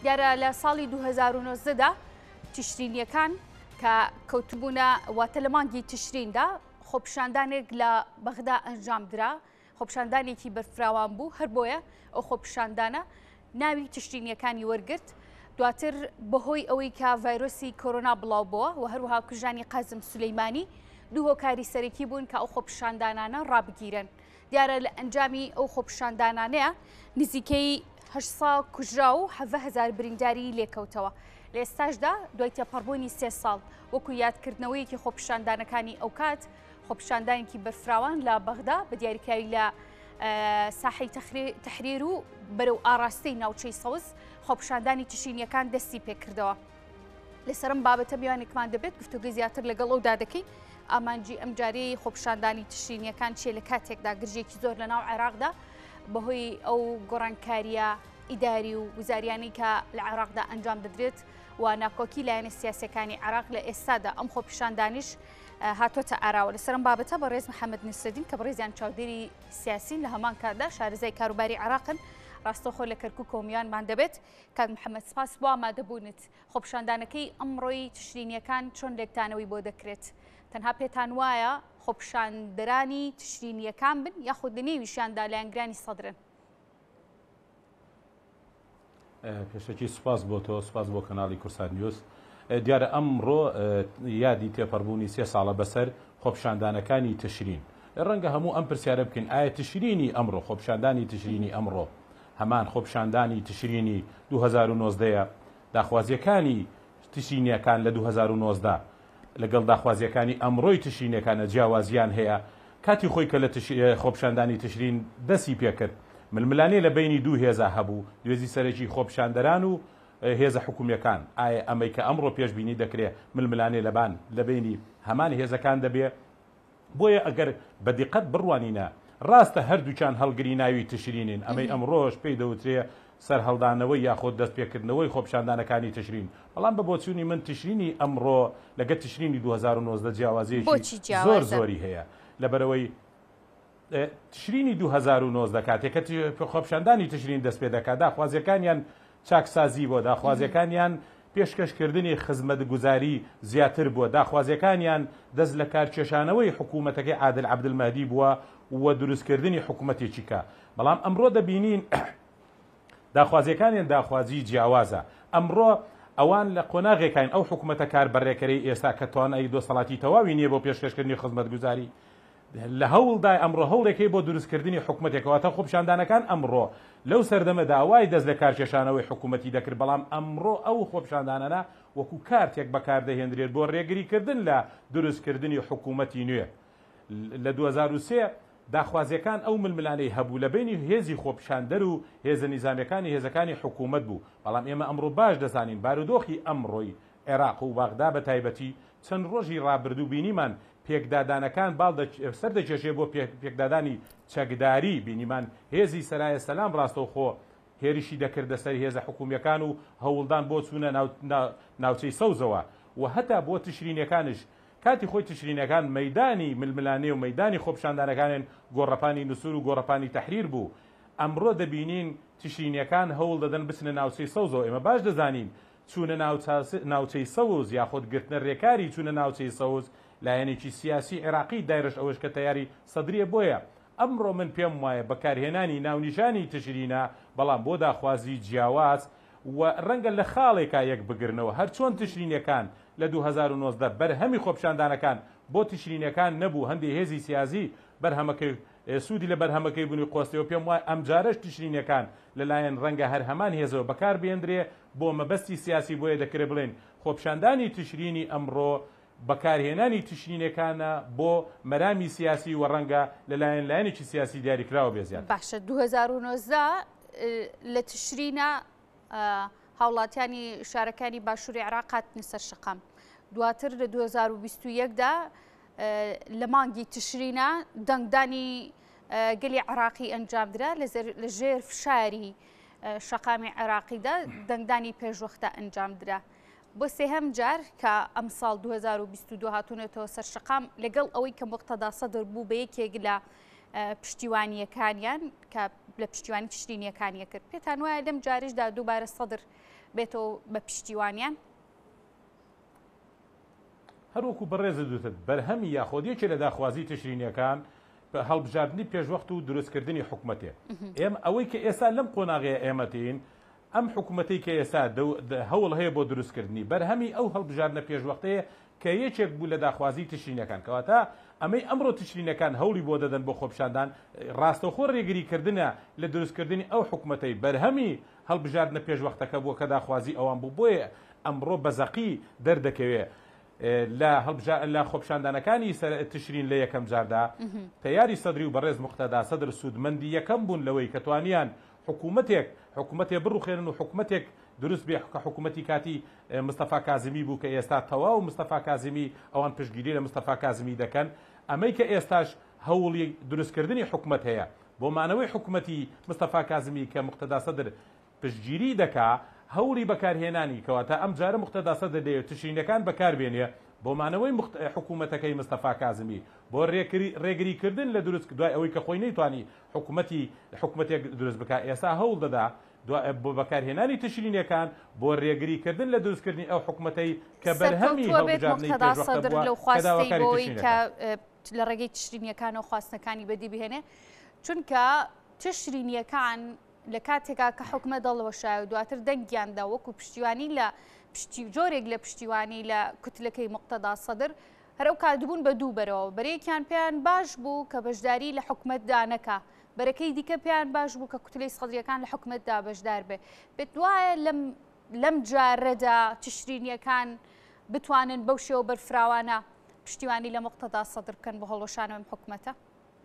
دیارە لە ساڵی 2019دا تشرینیەکان کە کەوتبوونە واتە لە مانگی تشریندا خۆپیشاندانێک لە بەغدا ئەنجام درا، خۆپیشاندانێکی بەرفراوان بوو، هەر بۆیە ئەو خۆپیشاندانە ناوی تشرینیەکانی وەرگرت. دواتر بەهۆی ئەوەی کە ڤایرۆسی کۆرۆنا بڵاو بووە و هەروەها کوژانی قازم سولەیمانی دوو هۆکاری سەرەکی بوون کە ئەو خۆپیشاندانانە ڕابگیرن. دیارە لە ئەنجامی ئەو خۆپیشاندانانەیە نزیکەی 800 کوژرا و 7,000 برینداری لێکەوتەوە. لە ئێستاشدا دوای تێپەڕبوونی 3 ساڵ وەکو یادکردنەوەیەکی خۆپیشاندانەکانی ئەو کات خۆپیشاندانێکی بەرفراوان لە بەغدا بە دیاریکراوی لە ساحەی تەحریر و بەرەو ئاراستەی ناوچەی سەوز خۆپیشاندانی تشرینیەکان دەستی پێکردەوە. لەسەرم بابەتە بیانێکمان دەبێت گفتوگوی زیاتر لەگەڵ ئەودا دەکەین. ئامانجی ئەم جارەی خۆپیشاندانی تشرینیەکان چێ لە کاتێکدا گرژێکی زۆر لە ناو عێراقدا بەهۆی ئەو گۆڕانکاریە ئیداری و وزاریانەی کە لە عێراقدا ئەنجام دەدرێت و ناکۆکی لایەنە سیاسەکانی عێراق لە ئێستادا ئەم خۆپیشاندانیش هاتۆتە ئاراوە. لەسەرم بابەتە بەڕێز محەممەد نووسەدین کە بەڕێزیان چاودێری سیاسین لە هەمان کاتدا شارەزای کاروباری عێراقن ڕاستەخۆ لە کەرکووک کۆمیانمان دەبێت. کاک محەممەد سپاس بۆ ئامادەبوونت. خۆپیشاندانەکەی ئەمڕۆی تشرینیەکان چۆن لێکتانەوەی بۆ دەکرێت؟ تەنها پێتان وایە خۆپیشاندەرانی تشرینیەکان بن یاخود لە نێویشیاندا لایەنگرانی سەدرن؟ پێشەکی سوپاس بۆ تۆ، سوپاس بۆ کەناڵی کورسان نیوز. دیارە ئەمڕۆ یادی تێپەڕبوونی 3 ساڵە بەسەر خۆپیشاندانەکانی تشرین. ڕەنگە هەموو ئەم پرسیارە بکەین ئایا تشرینی ئەمڕۆ خۆپیشاندانی تشرینی ئەمڕۆ هەمان خۆپیشاندانی تشرینی 2019 داخوازیەکانی تشرینیەکان لە 2019 لەگەڵ داخوازیەکانی ئەمڕۆی تشرینەکانە جیاوازیان هەیە. کاتی خۆی کە لە خۆپیشاندانی تشرین دەستی پێکرد ململانێ لە بینی دوو هێزە هەبوو، دوێزی سەرەکی خۆپیشاندەران و هێزە حکوومیەکان. ئایا ئەمەی کە ئەمڕۆ پێشبینی دەکرێت ململانێ لەبان لە بینی هەمان هێزەکان دەبێت؟ بۆیە ئەگەر بەدیقەت بڕوانینە ڕاستە هەردووچان هەڵگری ناوی تشرینین، ئەمەی ئەمڕۆژ پێی دەوترێ سەر هەڵدانەوەی یاخۆ دەستپێکردنەوەی خۆپیشاندانەکانی تشرین. بەڵام بە بۆچوونی من تشرینی ئەمڕۆ لەگەڵ تشرینی 2019 جیاوازیەکی زۆر زۆری هەیە. لەبەرەوەی تشرینی 2019 کاتێک کە خۆپیشاندانی تشرین دەست پێ دەکات داخوازیەکانیان چاکسازی بۆ، داخوازیەکانیان پێشکەشکردنی خزمەتگوزاری زیاتر بووە، داخوازیەکانیان دەست لە کارکێشانەوەی حکوومەتەکەی عادل عەبدولمەهدی بووە و دروستکردنی حکوومەتێکی کە. بەڵام ئەمڕۆ دەبینین داخوازیەکانیان داخوازی جیاوازە. ئەمڕۆ ئەوان لە قۆناغێکین ئەو حکوومەتە کاربەڕێکەرەی ئێستا کە توانایی دۆسەڵاتی تەواوی نییە بۆ پێشکەشکردنی خزمەتگوزاری لە هەوڵدا ئەمڕۆ هەوڵێکی بۆ دروستکردنی حکوومەتێکەوەتە خۆپیشاندانەکان ئەمڕۆ لەو سەردەمەدا وای دەست لە کارکێشانەوەی حکوومەتی دەکرد. بەڵام ئەمڕۆ ئەو خۆپیشاندانانە وەکو کارتێک بەکاردەهێنرێت بۆ ڕێگریکردن لە دروستکردنی حکوومەتی نوێ. لە 2023 داخوازیەکان ئەو ململانەی هەبوو لە بینی هێزی خۆپیشاندەر و هێزە نیزامیەکانی هێزەکانی حکوومەت بوو. بەڵام ئێمە ئەمڕۆ باش دەزانین بارودۆخی ئەمڕۆی عێراق و بەغدا بە تایبەتی چەند ڕۆژی ڕابردوو بینیمان پێکدادانەکان سەر دەکێشێ بۆ پێکدادانی چەکداری بینیمان هێزی سەرایە سەلام ڕاستەوخۆ هێریشی دەکردە سەر هێزە حکوومیەکان و هەوڵدان بۆ چوونە ناوچەی سەوزەوە و هەتا بۆ تشرینەکانش کاتی خۆی تشرینەکان مەیدانی ململانێ و مەیدانی خۆپیشاندانەکانن گۆڕەپانی نووسور و گۆڕەپانی تەحریر بوو. ئەمڕۆ دەبینین تشرینەکان هەوڵ دەدەن بچنە ناوچەی سەوزەوە. ئێمە باش دەزانین چوونە ناوچەی سەوز یاخود گرتنە ڕێکاری چوونە ناوچەی سەوز لایەنێکی سیاسی عێراقی دایرش ئەوەش کە تەیاری سەدریە. بۆیە ئەمڕۆ من پێم وایە بەکارهێنانی ناونیشانی تشرینە بەڵام بۆ داخوازی جیاواز و ڕەنگە لە خاڵێکا یەک بگرنەوە. هەر چۆن تشرینەکان لە 2019 بەرهەمی خۆپیشاندانەکان بۆ تشرینەکان نەبوو، هەندێک هێزی سیاسی بەرهەمەکەی سوودی لە بەرهەمەکەی بوونی قۆستەوە. پێم وایە ئەم جارەش تشرینەکان لەلایەن ڕەنگە هەر هەمان هێزەوە بەکار بێندرێ بۆ مەبەستی سیاسی. بۆیە دەکرێت بڵێن خۆپیشاندانی تشرینی ئەمڕۆ بەکارهێنانی تشرینەکانە بۆ مەرامی سیاسی و ڕەنگە لەلایەن لایەنێکی سیاسی دیاریکراوە بێزیات. باشە 2019 لە تشرینە هاوڵاتیانی شارەکانی باشووری عێراق هاتنە سەر شەقام. دواتر لە 2021دا لە مانگی تشرینە دەنگدانی گەلی عێراقی ئەنجامدرا لە ژێر فشاری شەقامی عێراقیدا دەنگدانی پێشوەختە ئەنجامدرا. بۆ سێهەم جار کە ئەم ساڵ 2022 هاتوونێتەوە سەر شەقام لەگەڵ ئەوەی کە موقتەدا سەدر بوو بە یەکێک لە پشتیوانیەکانیان کە لە پشتیوانی تشرینیەکانیە کرد. پێتان وایە لەم جاریشدا دووبارە سەدر بێتەوە بە پشتیوانیان؟ هەروەکو بەڕێزە دوتت بەرهەمی یاخۆدیەکی لە داخوازی تشرینیەکان بە هەڵبژاردننی پێشوەخت و دروستکردنی حکوومەتێ. ئێمە ئەوەی کە ئێستا لەم قۆناغەیە ئێمەتین ئەم حکوومەتی کە ئێستا هەوڵ هەیە بۆ دروستکردنی بەرهەمی ئەو هەڵبژاردنە پێشوەختەیە کە یەکێک بوو لە داخوازی تشرینەکان کەواتە ئەمەی ئەمڕۆ تشرینەکان هەوڵی بۆ دەدەن بۆ خۆپشاندان ڕاستەوخۆ ڕێگریکردنە لە دروستکردنی ئەو حکوومەتەی بەرهەمی هەڵبژاردنە پێشوەختەکە بووە کە داخوازی ئەوان بوو بۆیە ئەمڕۆ بەزەقی دەردەکەوێت لە خۆپشاندانەکانی تشرین لە یەکەم جاردا تەیاری سەدری و بەڕێز موقتەدا سەدر سوودمەندی یەکەم بوون لەوەی کە توانیان حکوومەتێک بڕوخێنن و حکوومەتێک دروست بێ کە حکوومەتی کاتی مستەفا کازمی بوو کە ئێستا تەواو مستەفا کازمی ئەوان پشتگیری لە مستەفا کازمی دەکەن ئەمەی کە ئێستاش هەوڵی دروستکردنی حکوومەت هەیە بۆ مانەوەی حکوومەتی مستەفا کازمی کە موقتەدا سەدر پشتگیری دەکا هەوڵی بەکارهێنانی کەواتە ئەم جارە موقتەدا سەدر دەیەوێت تشرینەکان بەکاربێنێ بۆ مانەوەی حکوومەتەکەی مستەفا کازمی بۆ ڕێگریکردن لە دروست دوای ئەوەی کە خۆی نەیتوانی حکوومەتێک دروست بکە ئێستا هەوڵ دەدا بۆ بەکارهێنانی تشرینەکان بۆ ڕێگریکردن لە دروستکردنی ئەو حکوومەتەی کە بەرهەمی هەڵبژاردنەی پێشوەختە لە ڕێگەی تشرینیەکان و خواستنەکانی بەدی بهێنێ چونکە تشرینیەکان لە کاتێکا کە حکومە دەڵەوەشایە و دواتر دەنگیاندا وەکو پشتیوانی لە جۆرێک لە پشتیوانی لە کوتلەکەی موقتەدا سەدر هەرەو کاتبوون بە دوو بەرەوە بەرەیەکیان پێیان باش بوو کە بەشداری لە حکومەتدا نەکا بەرەکەی دیکە پێیان باش بوو کە کوتلەی سەدریەکان لە حکومەتدا بەشدار بێ پێت وایە لەم جارەدا تشرینیەکان بتوانن بەو شێوە بەرفراوانە پشتیوانی لە موقتەدا سەدر بکەن بە هەڵۆشانەوەم حکومەتە؟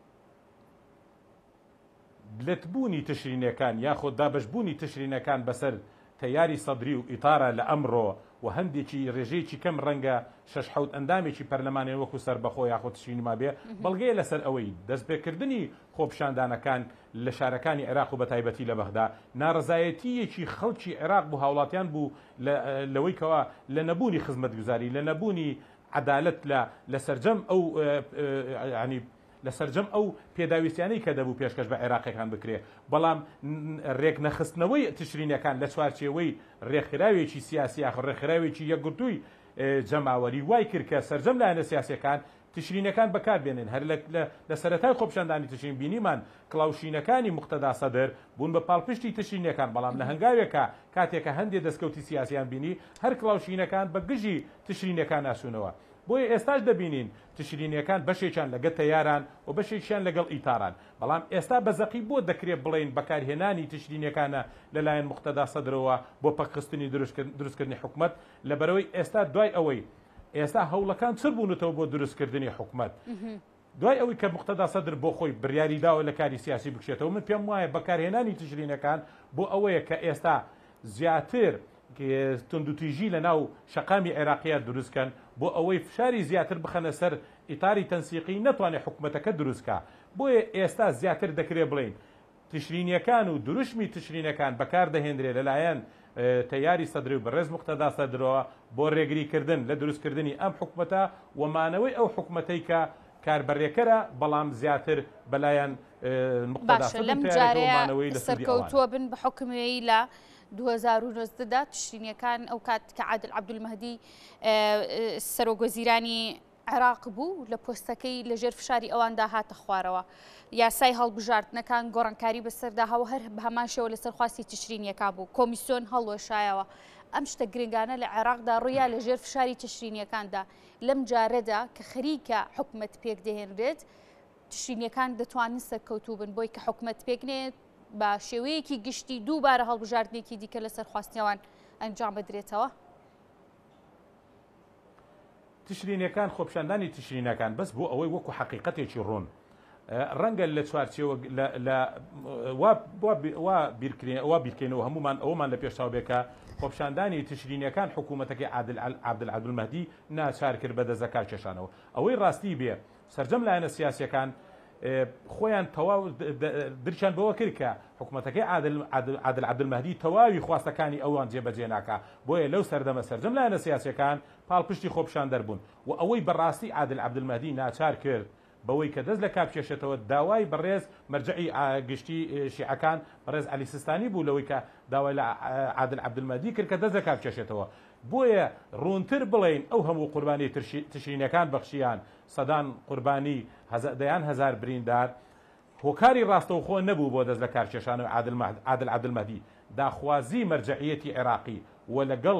لەتبوونی تشرینەکان یاخۆ دابشبوونی تشرینەکان بەسەر تەیاری سەدری و ئیتارە لە ئەمڕۆ و هەندێکی ڕێژەیەکی کەم ڕەنگە 6 ئەندامێکی پەرلەمانی وەکو سەربەخۆ یاخۆ تشرینی مابێ بەڵگەیە لەسەر ئەوەی دەستپێکردنی خۆپشاندانەکان لە شارەکانی عێراق و بەتایبەتی لە بەغدا ناڕزایەتیەکی خەڵکی عێراق بوو هاوڵاتیان بوو لەوەی کەوا لە نەبوونی خزمەتگوزاری لە نەبوونی عەدالەت لە سەرجەم ئەو ینی لە سەرجەم ئەو پێداویستیانەی کە دەبوو پێشکەش بە عێراقیەکان بکرێ بەڵام ڕێک نەخستنەوەی تشرینەکان لە چوارچێوەی ڕێکخراوێکی سیاسی یاخۆ ڕێکخراوێکی یەکگرتووی جەماوەری وای کرد کە سەرجەم لایەنە سیاسیەکان تشرینەکان بەکاربێنن هەر لە سەرەتای خۆپشاندانی تشرین بینیمان کڵاوشینەکانی موقتەدا سەدر بوون بە پاڵپشتی تشرینەکان بەڵام لە هەنگاوێکە کاتێکە هەندێک دەستکەوتی سیاسیان بینی هەر کڵاوشینەکان بە گژی تشرینەکان ناسوونەوە بۆیە ئێستاش دەبینین تشرینیەکان بەشێکیان لەگەڵ تەیاران و بەشێکیان لەگەڵ ئیتاران بەڵام ئێستا بەزەقی بۆ دەکرێت بڵێن بەکارهێنانی تشرینیەکانە لەلایەن موقتەدا سەدرەوە بۆ پەخستنی دروستکردنی حکوومەت لەبەرەوەی ئێستا دوای ئەوەی ئێستا هەوڵەکان چ بوونەتەوە بۆ دروستکردنی حکوومەت دوای ئەوەی کە موقتەدا سەدر بۆ خۆی بڕیاری داوە لە کاری سیاسی بکشێتەوە من پێم وایە بەکارهێنانی تشرینەکان بۆ ئەوەیە کە ئێستا زیاتر تندوتیژی لە ناو شەقامی عێراقیە دروستکەن بۆ ئەوەی فشاری زیاتر بخەنە سەر ئیتاری تەنسیقی نەتوانێت حکوومەتەکە دروستکە بۆیە ئێستا زیاتر دەکرێت بڵین تشرینیەکان و دروشمی تشرینەکان بەکار دەهێنرێت لەلایەن تەیاری سەدری و بەڕێز موقتەدا سەدرەوە بۆ ڕێگریکردن لە دروستکردنی ئەم حکوومەتە ومانەوەی ئەو حکوومەتەی کە کاربەرێکەرە بەڵام زیاتر بەلایەن موقتەدا سەدرەوەی سەرکەوتووە بن بە حکومەیە لە 2009دا تشرینیەکان ئەو کات کە عادل عەبدولمەهدی سەرۆگۆزیرانی عێراق بوو لە پۆستەکەی لەژێر فشاری ئەواندا هاتە خوارەوە یاسای هەڵبژاردنەکان گۆڕانکاری بەسەرداهەوە هەر بە هەمان شێوە لە سەرخواستی تشرینیەکان بوو کۆمیسیۆن هەڵوەشایەوە ئەم شتە گرنگانە لە عێراقدا ڕوویا لەژێر فشاری تشرینیەکاندا لەم جارەدا کە خەریکە حکوومەت پێک دەهێنرێت تشرینیەکان دەتوانن سەرکەوتوو بن بۆی کە حکوومەت پێکنێت بە شێوەیەکی گشتی دووبارە هەڵبژاردنێکی دیکە لەسەر خواستنەوەن ئەنجام بدرێتەوە تشرینەکان خۆپشاندانی تشرینەکان بەس بۆ ئەوەی وەکو حەقیقەتێکی ڕوون ڕەنگە لە چوارچێوە وا بیرکەینەوە هەمومان ئەومان لە پێشاو بێکە خۆپشاندانی تشرینەکان حکوومەتەکەی عادل عەبدولمەهدی ناچار کرد بە دەزەکار کێشانەوە ئەوەی ڕاستی بێ سەرجەم لایەنە سیاسیەکان خۆیان تەواو درچان بەوە کرد کە حکوومەتەکەی عادل عەبدولمەهدی تەواوی خواستەکانی ئەوان جێبەجێ ناکا بۆیە لەو سەردەمە سەرجەم لایەنە سیاسیەکان پاڵپشتی خۆپشاندەر بوون و ئەوەی بەڕاستی عادل عەبدولمەهدی ناچار کرد بەوەی کە دەست لە کاپکێشێتەوە داوای بەڕێز مەرجعی گشتی شیعەکان بەڕێز عەلی سیستانی بوو لەوەی کە داوای لە عادل عەبدولمەجید کرد کە دەست لە کاپکێشێتەوە. بۆیە ڕوونتر بڵێین ئەو هەموو قوربانی تشرینەکان بەخشیان سەدان قوربانی دەیان هەزار بریندار هۆکاری ڕاستەوخۆ نەبوو بۆ دەست لە کارکێشان و عادل عەبدولمەجید داخوازی مەرجعیەتی عێراقی و لەگەڵ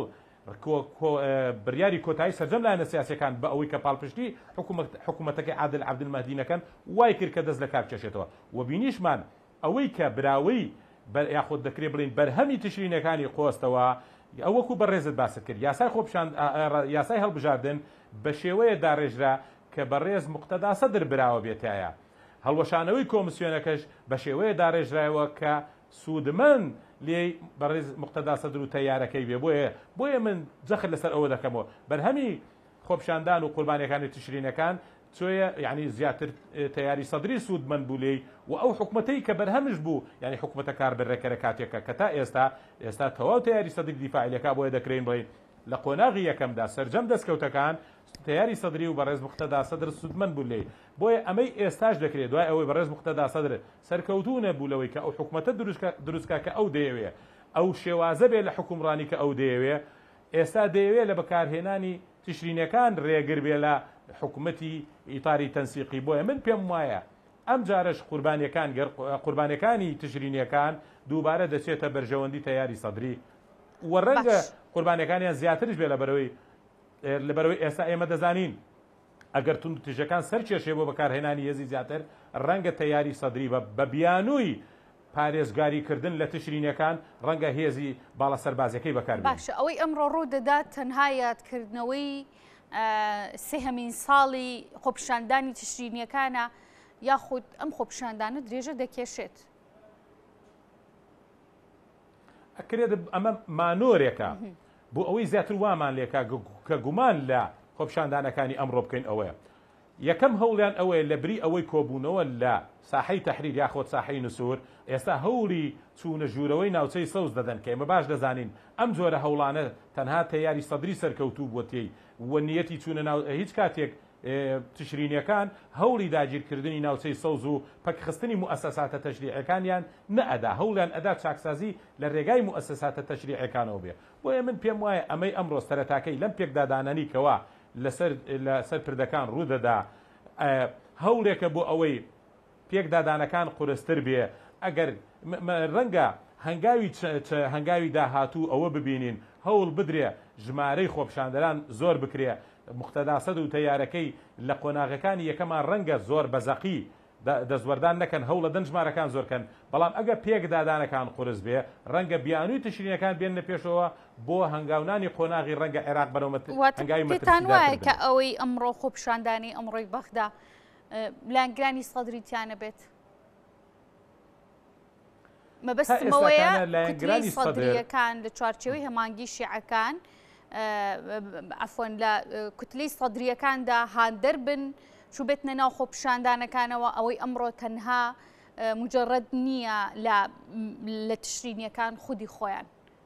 بریاری کۆتایی سەرجەم لایەنە سیاسیەکان بە ئەوەی کە پاڵپشتی حکوومەتەکەی عادل عەبدولمەجید نەکەن وای کرد کە دەست لە کار بکێشێتەوە و بینیشمان ئەوەی کە براوەی یاخود دەکرێت بڵین بەرهەمی تشرینەکانی قۆستەوە ئەو وەکو بەڕێزت باست کرد یاسای خۆپشان یاسای هەڵبژاردن بە شێوەیە داڕێژرا کە بەڕێز موقتەدا سەدر براوە بێتایە هەڵوەشانەوەی کۆمسیۆنەکەش بە شێوەیە داڕێژرایەوە کە سوودمەند لێ بەڕێز موقتەدا سەدر و تەیارەکەی بێ بۆیە من جەخت لەسەر ئەوە دەکەمەوە بەرهەمی خۆپشاندان و قوربانیەکانی تشرینەکان چۆیە یعنی زیاتر تەیاری سەدری سوودمەند بوو لێی و ئەو حکوومەتەی کە بەرهەمش بوو یعنی حکوومەتە کاربڕێکەرە کاتێکە کە تا ئێستا تەواو تەیاری سەدری دیفاعیلەکە بۆیە دەکرێن بڵێ لە قۆناغی یەکەمدا سەرجەم دەستکەوتەکان تەیاری سەدری و بەڕێز موقتەدا سەدر سوودمەند بوو لێی بۆیە ئەمەی ئێستاش دەکرێت دوای ئەوەی بەڕێز موقتەدا سەدر سەرکەوتوو نەبوو لەوەی کە ئەو حکوومەتە دروستکە کە ئەو دەیەوێ ئەو شێوازە بێ لە حکومڕانی کە ئەو دەیەوێ ئێستا دەیەوێت لە بەکارهێنانی تشرینەکان ڕێگر بێ لە حکوومەتی ئیتاری تەنسیقی بۆیە من پێم وایە ئەم جارش قوربانیەکانی تشرینیەکان دووبارە دەچێتە بەرژەوەندی تەیاری سەدری و ڕەنگە قوربانیەکانیان زیاترش بێ لەبەرەوەی ئێستا ئێمە دەزانین ئەگەر تون تژەکان سەرکێشێ بۆ بەکارهێنانی هێزی زیاتر ڕەنگە تەیاری سەدری بە بیانووی پارێزگاریکردن لە تشرینەکان ڕەنگە هێزی باڵە سەربازەکەی بەکار باشە ئەوەی ئەمڕۆ ڕوو دەدات تەنها یادکردنەوەی سێهەمین ساڵی خۆپیشاندانی تشرینیەکانە یاخود ئەم خۆپیشاندانە درێژە دەکێشێت ئەکرێت ئەمە مانۆرێکە بۆ ئەوەی زیاتر وامان لێکا کە گومان لە خۆپیشاندانەکانی ئەمڕۆ بکەین ئەوەیە یەکەم هەوڵیان ئەوەیە لە بری ئەوەی کۆبوونەوە لە ساحەی تەحریر یاخۆت ساحەی نووسور ئێستا هەوڵی چوونە ژوورەوەی ناوچەی سەوز دەدەن کە ئێمە باش دەزانین ئەم جۆرە هەوڵانە تەنها تەیاری سەدری سەرکەوتوو بۆ تێی وە نیەتی چوونە ناو هیچ کاتێک تشرینیەکان هەوڵی داگیرکردنی ناوچەی سەوز و پەکخستنی موسساتە تەشریعەکانیان نەئەدا هەوڵیان ئەدا چاکسازی لە ڕێگای موسساتە تەشریعەکانەوە بێ بۆیە من پێم وایە ئەمەی ئەمڕۆ سەرەتاکەی لەم پێکدادانانی کەوا لەسەر پردەکان ڕوودەدا هەوڵێکە بۆ ئەوەی پێکدادانەکان قورستر بێ ئەگەر ڕەنگە هەنگاوی داهاتوو ئەوە ببینین هەوڵ بدرێ ژمارەی خۆپیشاندەران زۆر بکرێ موقتەدا سەد و تەیارەکەی لە قۆناغەکانی یەکەمان ڕەنگە زۆر بەزەقی دەستوەردان نەکەن هەوڵە دەن ژمارەکان زۆرکەن بەڵام ئەگە پێکدادانەکان قورس بێ ڕەنگە بیانووی تشرینەکان بێنە پێشەوە بۆ هەنگاونانی قۆناغی ڕەنگە عێراق بەرەومەت هەنگاوی مەترسیدار وایە کە ئەوەی ئەمڕۆ خۆپیشاندانی ئەمڕۆی بەغدا لایەنگرانی سەدریتیانە بێت مەبەستمەوەیە کوتلەی سەدریەکان لە چوارچێوەی هەمانگی شیعەکان عەفوەن لە کوتلەی سەدریەکاندا هاندەر بن چوو بێتنە ناو خۆپیشاندانەکانەوە ئەوەی ئەمڕۆ تەنها مجرد نییە لە تشرینیەکان خودی خۆیان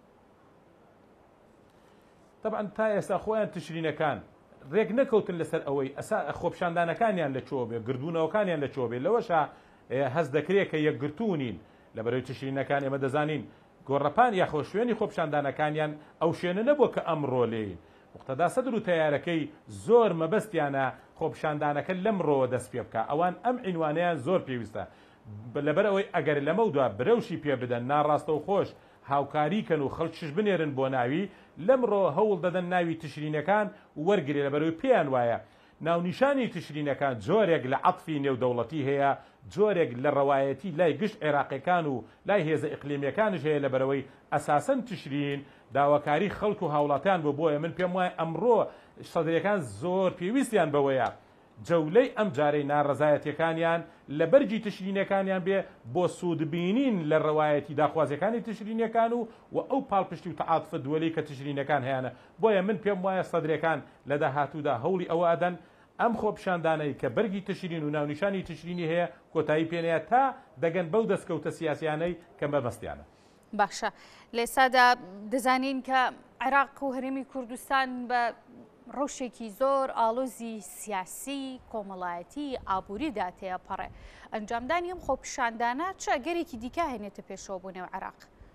طبعا تا ئێستا خۆیان تشرینەکان ڕێک نەکەوتن لەسەر ئەوەی خۆپیشاندانەکانیان لەکوێ بێ گردوونەوەکانیان لەکوێ بێ لەوەشە هەست دەکرێت کە یەکگرتوونین لە بەرەوەی تشرینەکان ئێمە دەزانین گۆڕەپان یاخۆ شوێنی خۆپیشاندانەکانیان ئەو شوێنە نەبووە کە ئەمڕۆ لێین موقتەدا سەدر و تەیارەکەی زۆر مەبەستیانە خۆپیشاندانەکە لەمڕۆوە دەست پێ بکە ئەوان ئەم عینوانەیان زۆر پێویستە لەبەر ئەوەی ئەگەر لەمەودا برەوشی پێ بدەن ناڕاستە و خۆش هاوکاریکەن و خەڵکیش بنێرن بۆ ناوی لەمڕۆ هەوڵ دەدەن ناوی تشرینەکان وەرگێ لەبەرەوەی پێیان وایە ناونیشانی تشرینەکان جۆرێک لە عەطفی نێودەوڵەتی هەیە جۆرێک لە ڕەوایەتی لای گشت عێراقیەکان و لای هێزە ئیقلیمیەکانش هەیە لەبەرەوەی ئەساسەن تشرین داواکاری خەڵک و هاوڵاتیان بۆیە من پێم وایە ئەمڕۆ سەدرەکان زۆر پێویستیان بەوەیە جەولەی ئەم جارەی ناڕەزایەتیەکانیان لە بەرجی تشرینەکانیان بێ بۆ سوودبینین لە ڕەوایەتی داخوازیەکانی تشرینەکان و ئەو پاڵپشتی و تەعاتفە دووەلەی کە تشرینەکان هەیەە بۆیە من پێم وایە سەدرەکان لە داهاتوودا هەوڵی ئەوە ئەدەن ئەم خۆپیشاندانەی کە بەرگی تشرین و ناونیشانی تشرینی هەیە کۆتایی پێنەیە تا دەگەن بەو دەستکەوتە سیاسیانەی کە مەبەستیانە باشە لێسادا دەزانین کە عێراق و هەرێمی کوردستان بە ڕەوشێکی زۆر ئاڵۆزی سیاسی کۆمەڵایەتی ئابووریدا تێپەڕێ ئەنجامدانی ئەم خۆپیشاندانە چ ئەگەرێکی دیکە هێنێتە پێشەوە بۆ نێو عێراق؟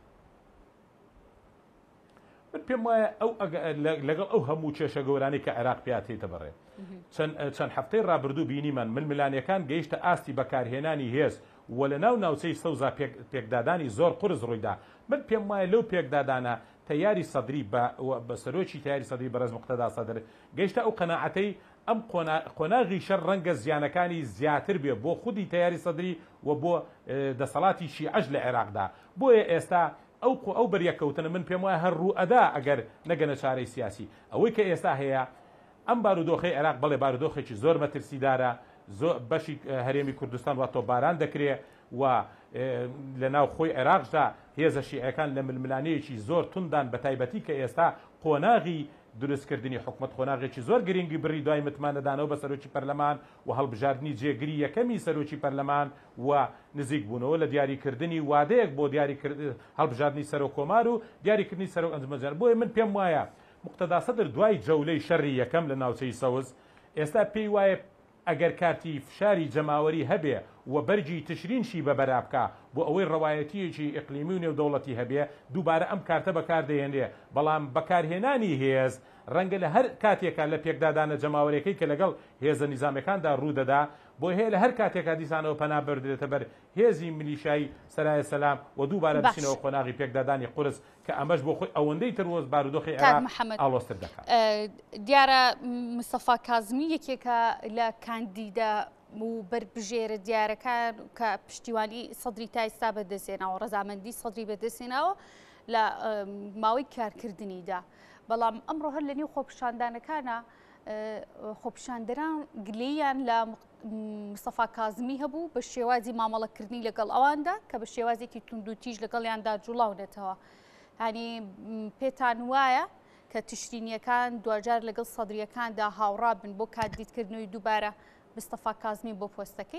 پێم وایە لەگەڵ ئەو هەموو کێشە گەورانی کە عێراق پێاتێتە بڕێ چەند هەفتەی ڕابردوو بینیمان ململانیەکان گەیشتە ئاستی بەکارهێنانی هێز و لە ناوچەی سەوزا پێکدادانی زۆر قورس ڕوویدا من پێم وایە لەو پێکدادانە تەیاری سەدری بە سەرۆکی تیاری سەدری بەڕێز موقتەدا سەدر گەیشتە ئەو قەناعەتەی ئەم قۆناغی شەر ڕەنگە زیانەکانی زیاتر بێ بۆ خودی تیاری سەدری و بۆ دەسەڵاتی شیعەش لە عێراقدا بۆیە ئێستا ئەو بەریەکەوتنە من پێم وایە هەر ڕوئەدا ئەگەر نەگەنە چارەی سیاسی ئەوەی کە ئێستا هەیە ئەم بارودۆخی عێراق بەڵێ بارودۆخێکی زۆر مەترسیدارە بەشی هەرێمی کوردستان وا تۆباران دەکرێت و لە ناو خۆی عێراقدا هێزە شیعەکان لە ململانەیەکی زۆر توندان بە تایبەتی کە ئێستا قۆناغی دروستکردنی حکومت قۆناغێکی زۆر گرنگی بڕی دوای متمانەدانەوە بە سەرۆکی پەرلەمان و هەڵبژاردننی جێگری یەکەمی سەرۆکی پەرلەمان و نزیک بوونەوە لە دیاریکردنی وادەیەک بۆ هەڵبژاردننی سەرۆک کۆمار و دیاریکردنی سەرۆک ئەنجومەنجار بۆیە من پێم وایە موقتەدا سەدر دوای جەولەی شەڕی یەکەم لە ناوچەی سەوز ئێستا پێی وایە ئەگەر کارتی فشاری جەماوەری هەبێ و بەرجی تشرینشی بە بەرابکە بۆ ئەوەی ڕەوایەتیەکی ئیقلیمی و نێودەوڵەتی هەبێ دووبارە ئەم کارتە بەکاردەهێنێ بەڵام بەکارهێنانی هێز ڕەنگە لە هەر کاتێکا لە پێکدادانە جەماوەریەکەی کە لەگەڵ هێزە نیزامەکاندا ڕوودەدا بۆ هەیە لە هەر کاتێکا دیسانەوە پەنا بردرێتە بەر هێزی میلیشایی سەرایە سەلام و دووبارە بچینەوە قۆناغی پێکدادانی قورس کە ئەمەش بۆ خۆی ئەوەندەی تروۆز بارودۆخی عێراق ئاڵۆزتر دەکات. دیارە مستەفا کازمی یەکێکە لە کاندیدا و بەربژێرە دیارەکان کە پشتیوانی سەدری تا ئێستا بەدەستێناوە ڕەزامەندی سەدری بەدەستێناوە لە ماوەی کارکردنیدا بەڵام ئەمڕۆ هەر لە نێو خۆپیشاندانەکانە خۆپیشاندەران گلەیان لە مستەفا کازمی هەبوو بە شێوازی مامەڵەکردنی لەگەڵ ئەواندا کە بە شێوازێکی تونند و تیژ لەگەڵیاندا جوڵاونێتەوە هەنی پێتان وایە کە تشرینیەکان دوجار لەگەڵ سەدریەکاندا هاوڕا بن بۆ کاندیدکردنەوەی دووبارە مستەفا کازمی بۆ پۆستەکەی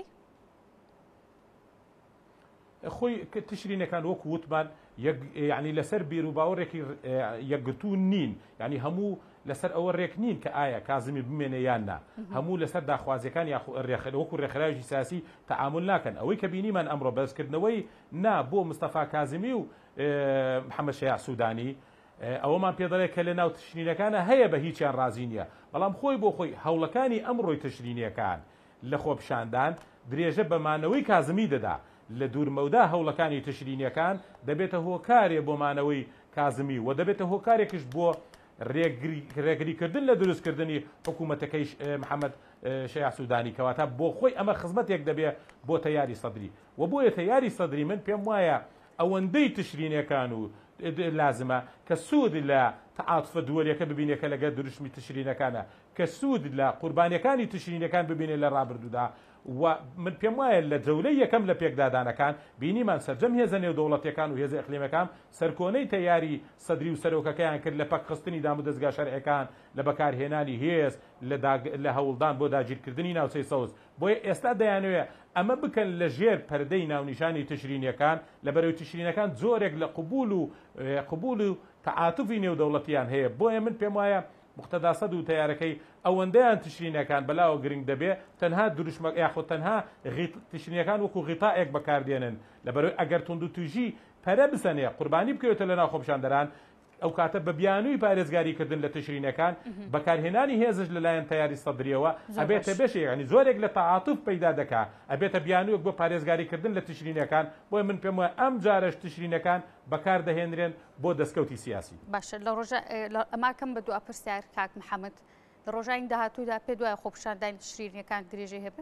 خۆی تشرینەکان وەکو وتمان یعنی لەسەر بیر و باوەڕێکی یەکگرتوون نین ینی هەموو لەسەر ئەوە ڕێک نین کە ئایا کازمی بمێنە یان نا هەموو لەسەر داخوازیەکان وەکو ڕێکخراوی سیاسی تەعامل ناکەن ئەوەی کە بینیمان ئەمڕۆ بەرزکردنەوەی نا بۆ مستەفا کازمی و محەممەد شەیع سوودانی ئەوەمان پێدەڵێت کە لە ناو تشرینەکانە هەیە بە هیچیان ڕازی نییە بەڵام خۆی بۆ خۆی هەوڵەکانی ئەمڕۆی تشرینیەکان لە خۆپیشاندان درێژە بەمانەوەی کازمی دەدا لە دوورمەودا هەوڵەکانی تشرینیەکان دەبێتە هۆکارێ بۆمانەوەی کازمی و دەبێتە هۆکارێکش بۆ ڕێگریکردن لە دروستکردنی حکوومەتەکەی محەممەد شەیع سوودانی کەواتە بۆ خۆی ئەمە خزمەتێک دەبێت بۆ تەیاری سەدری و بۆیە تەیاری سەدری من پێم وایە ئەوەندەی تشرینیەکان و لازمە کە سوود لە تەعاتفە دووەریەکە ببینێکە لەگەڵ دروشمی تشرینەکانە کە سوود لە قوربانیەکانی تشرینەکان ببینێ لە ڕابردوودا و من پێم وایە لە جەولەی یەکەم لە پێکدادانەکان بینیمان سەرجەم هێزە نێودەوڵەتیەکان و هێزە ئیقلیمەکان سەرکۆنەی تەیاری سەدری و سەرۆکەکەیان کرد لە پەکخستنی دام و دەستگا شەرعیەکان لە بەکارهێنانی هێز لە هەوڵدان بۆ داگیرکردنی ناوچەی سەوز بۆیە ئێستا دەیانوێ ئەمە بکەن لە ژێر پەردەی ناونیشانی تشرینیەکان لە بەرەوەی تشرینەکان زۆرێک لە قبول و تەعاتوفی نێودەوڵەتیان هەیە بۆیە من پێم وایە موقتەدا سەد و تەیارەکەی ئەوەندەیان تشرینەکان بەلاوە گرنگ دەبێ تەنها دروشمە یاخۆ تەنها تشرینەکان وەکو غیتائێک بەکاردێنن لەبەرەوەی ئەگەر تونند و توژی پەرە بسەنێ قوربانی بکەوێتە لە ناو خۆپیشاندەران ئەو کاتە بە بیانووی پارێزگاریکردن لە تشرینەکان بەکارهێنانی هێزش لەلایەن تەیاری سەدریەوە ئەبێتە بێشێک ینی زۆرێک لە تەعاتوف پەیدا دەکا ئەبێتە بیانوویەک بۆ پارێزگاریکردن لە تشرینەکان بۆی من پێم وایە ئەم جارش تشرینەکان بەکاردەهێنرێن بۆ دەستکەوتی سیاسی باشە لە ڕۆژە ئەماکەم بە دووە پرسیار کاک محەممەد لە ڕۆژانی داهاتوودا پێ دوایە خۆپیشاندانی تشرینیەکان درێژەی هەبێ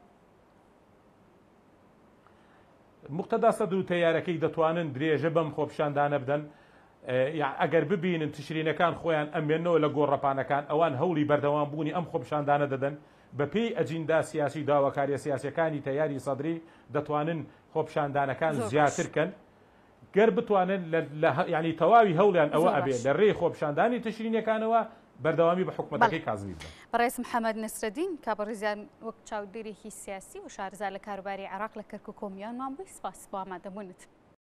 موقتەدا سەد و تەیارەکەی دەتوانن درێژە بەم خۆپیشاندانە بدەن ئەگەر ببینن تشرینەکان خۆیان ئەمێنەوە لە گۆڕەپانەکان ئەوان هەوڵی بەردەوام بوونی ئەم خۆپیشاندانە دەدەن بە پێی ئەجیندا سیاسی داواکاریە سیاسەکانی تەیاری سەدری دەتوانن خۆپیشاندانەکان زیاترکەن گەر بتوانن ینی تەواوی هەوڵیان ئەوە ئەبێ لە ڕێی خۆپیشاندانی تشرینەکانەوە بەردەوامی بە حکوومەتەکەی کازمی بدەن. بەڕێز محەممەد نەسرەدین کابڕێزیان وەک چاودێرێکی سیاسی و شارەزا لە کاروباری عێراق لە کەرکووک و کۆمیانمان بووی سپاس بۆ ئامادەبوونت.